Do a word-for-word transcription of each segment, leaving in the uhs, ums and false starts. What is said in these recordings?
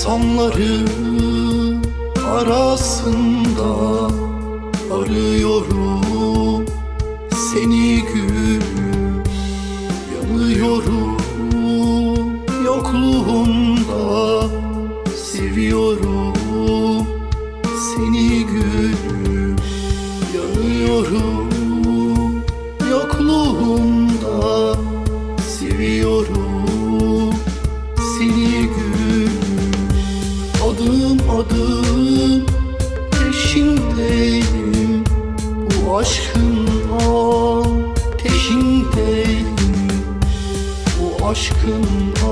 İnsanları arasında arıyorum seni gülüm, yanıyorum yokluğunda, seviyorum seni gülüm, yanıyorum yokluğunda, seviyorum seni gülüm. Adım adım peşindeyim, bu aşkın ateşindeyim, bu aşkın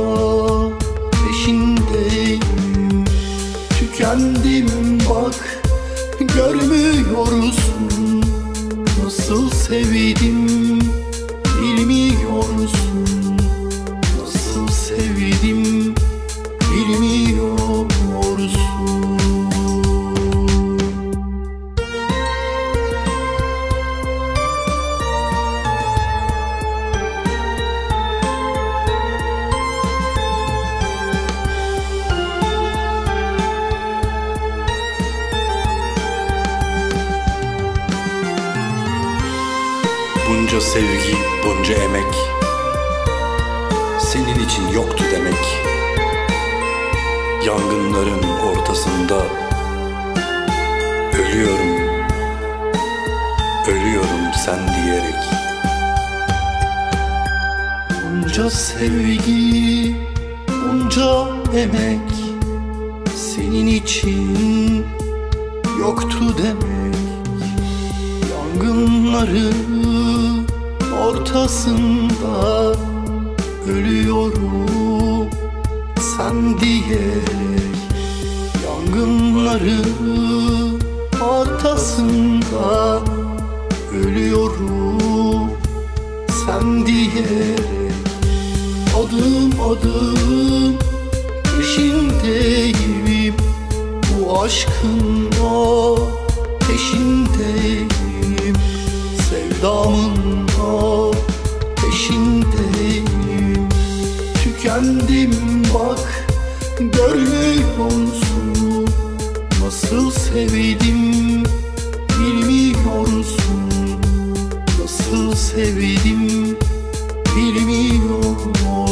ateşindeyim. Tükendim bak, görmüyorsun, nasıl sevdim bilmiyorsun, nasıl sevdim bilmiyorsun. Bunca sevgi, bunca emek senin için yoktu demek. Yangınların ortasında ölüyorum, ölüyorum sen diyerek. Bunca sevgi, bunca emek senin için yoktu demek. Yangınların ortasında ölüyorum sen diyerek. Yangınların ortasında ölüyorum sen diyerek. Adım adım peşindeyim, bu aşkın ateşindeyim, sevdamın ateşindeyim. Tükendim bak, görmüyorsun, nasıl sevdim bilmiyorsun, nasıl sevdim bilmiyorsun.